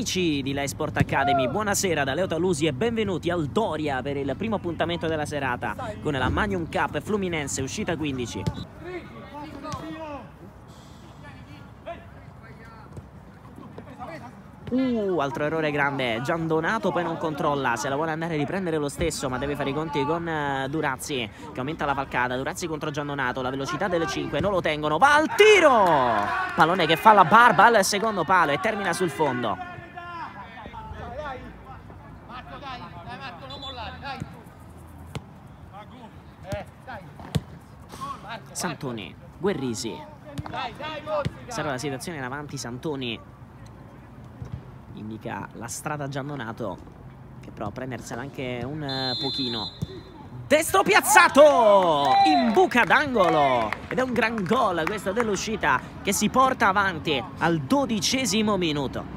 Amici di Lei Sport Academy, buonasera da Leo Talusi e benvenuti al Doria per il primo appuntamento della serata con la Magnum Cup Fluminense uscita 15. Altro errore grande, Giandonato poi non controlla, se la vuole andare a riprendere lo stesso, ma deve fare i conti con Durazzi che aumenta la falcata. Durazzi contro Giandonato, la velocità delle 5, non lo tengono, va al tiro! Pallone che fa la barba al secondo palo e termina sul fondo. Santoni, Guerrisi. Sarà la situazione in avanti, Santoni indica la strada Giandonato che prova a prendersela anche un pochino. Destro piazzato in buca d'angolo ed è un gran gol questo dell'uscita che si porta avanti al 12° minuto.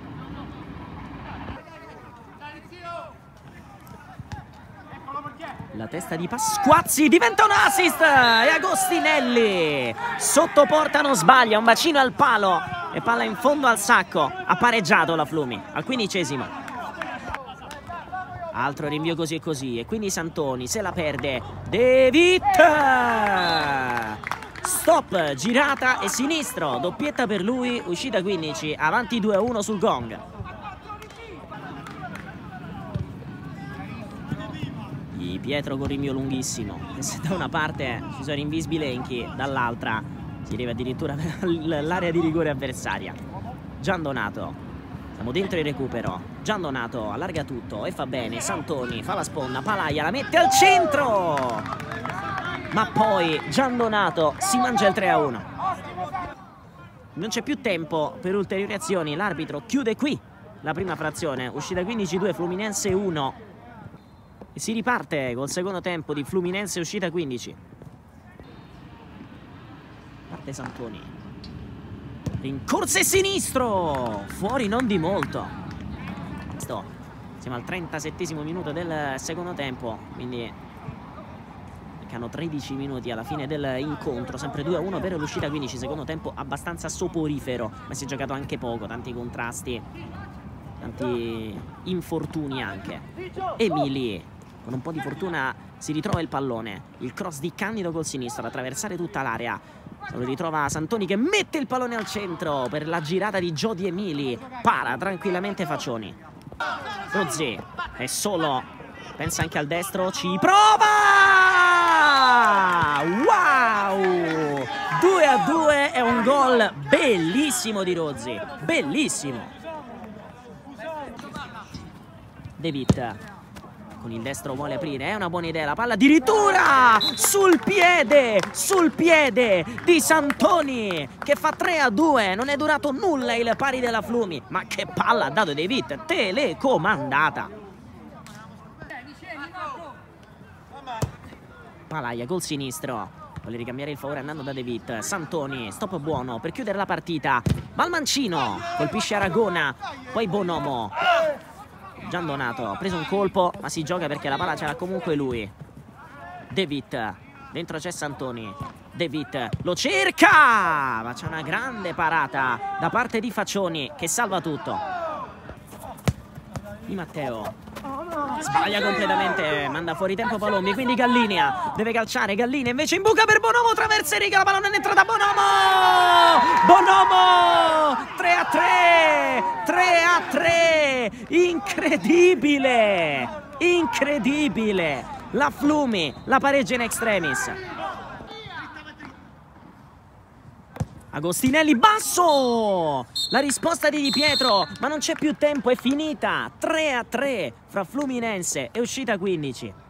La testa di Pasquazzi diventa un assist e Agostinelli sotto porta non sbaglia, un bacino al palo e palla in fondo al sacco. Ha pareggiato la Flumi al 15°. Altro rinvio così e così e quindi Santoni se la perde. De Witt, stop, girata e sinistro, doppietta per lui, uscita 15, avanti 2-1 sul gong. Pietro con rinvio lunghissimo e se da una parte ci sono rinvii sbilenchi, dall'altra si arriva addirittura all'area di rigore avversaria. Giandonato, siamo dentro il recupero, Giandonato allarga tutto e fa bene, Santoni fa la sponda, Palaia la mette al centro, ma poi Giandonato si mangia il 3-1. Non c'è più tempo per ulteriori azioni, l'arbitro chiude qui la prima frazione, uscita 15-2, Fluminense 1. E si riparte col secondo tempo di Fluminense uscita 15. Parte Santoni. Rincorse sinistro! Fuori non di molto. Siamo al 37° minuto del secondo tempo. Quindi hanno 13 minuti alla fine dell'incontro. Sempre 2-1 per l'uscita 15. Secondo tempo abbastanza soporifero. Ma si è giocato anche poco. Tanti contrasti. Tanti infortuni anche. Emili con un po' di fortuna si ritrova il pallone, il cross di Candido col sinistro ad attraversare tutta l'area. Se lo ritrova Santoni che mette il pallone al centro per la girata di Jody Emili. Para tranquillamente Faccioni. Rozzi è solo, pensa anche al destro, ci prova! Wow! 2-2 è un gol bellissimo di Rozzi, bellissimo. De Witt con il destro vuole aprire, è una buona idea, la palla addirittura sul piede di Santoni che fa 3-2, non è durato nulla il pari della Flumi, ma che palla ha dato De Witt, telecomandata. Palaia col sinistro, vuole ricambiare il favore andando da De Witt, Santoni, stop buono per chiudere la partita, Malmancino colpisce Aragona, poi Bonomo. Giandonato ha preso un colpo ma si gioca perché la palla ce l'ha comunque lui. De Witt, dentro c'è Santoni, De Witt lo cerca ma c'è una grande parata da parte di Faccioni che salva tutto. Di Matteo sbaglia completamente, manda fuori tempo Palombi, quindi Gallinia deve calciare, Gallinia invece in buca per Bonomo, traversa e riga, la palla non entra da Bonomo, 3-3, incredibile, incredibile, la Flumi la pareggia in extremis. Agostinelli basso, la risposta di Di Pietro, ma non c'è più tempo, è finita, 3-3 fra Fluminense e uscita 15.